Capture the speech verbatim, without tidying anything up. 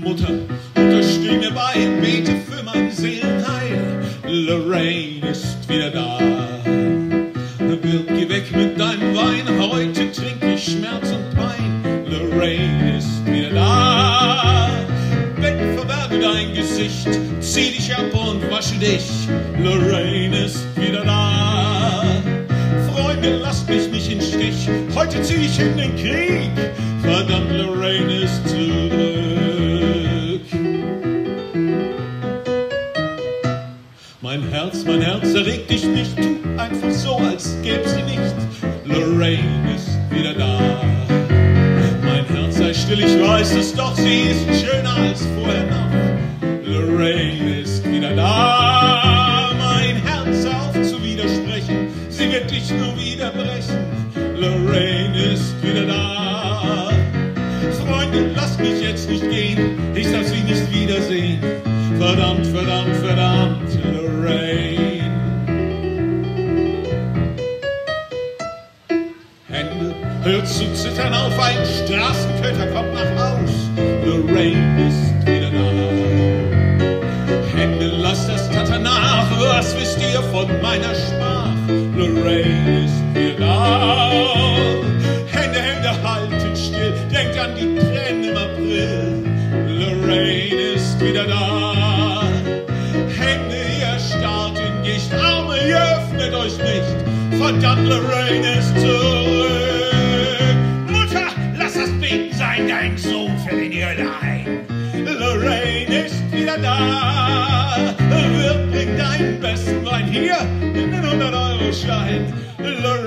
Mutter, Mutter, steh mir bei, bete für mein Seelenheil. Lorraine ist wieder da. Birk, geh weg mit deinem Wein, heute trink ich Schmerz und Pein. Lorraine ist wieder da. Weg, verberge dein Gesicht, zieh dich ab und wasche dich. Lorraine ist wieder da. Freunde, lasst mich nicht im Stich, heute zieh ich in den Krieg. Verdammt, Lorraine ist zurück. Mein Herz, mein Herz, erreg dich nicht, tu einfach so, als gäb sie nicht. Lorraine ist wieder da. Mein Herz sei still, ich weiß es doch, sie ist schöner als vorher noch. Lorraine ist wieder da. Mein Herz auf zu widersprechen, sie wird dich nur wieder brechen. Lorraine ist wieder da. Freunde, lasst mich jetzt nicht gehen, ich darf sie nicht wiedersehen. Verdammt, verdammt, verdammt, Lorraine. Hände, hört zu zittern auf, ein Straßenköter kommt nach Haus. Lorraine ist wieder da. Hände, lasst das Tatter nach, was wisst ihr von meiner Schmach? Lorraine ist wieder da. Hände, Hände, haltet still, denkt an die Tränen im April. Lorraine ist wieder da. Hände, ihr starrt in Gicht, Arme, ihr öffnet euch nicht. Verdammt, Lorraine ist zurück. Mutter, lass das Beten sein, dein Sohn fällt in die Hölle ein. Lorraine ist wieder da. Wirt, bring deinen besten Wein hier in den hundert-Euro-Schein. Lorraine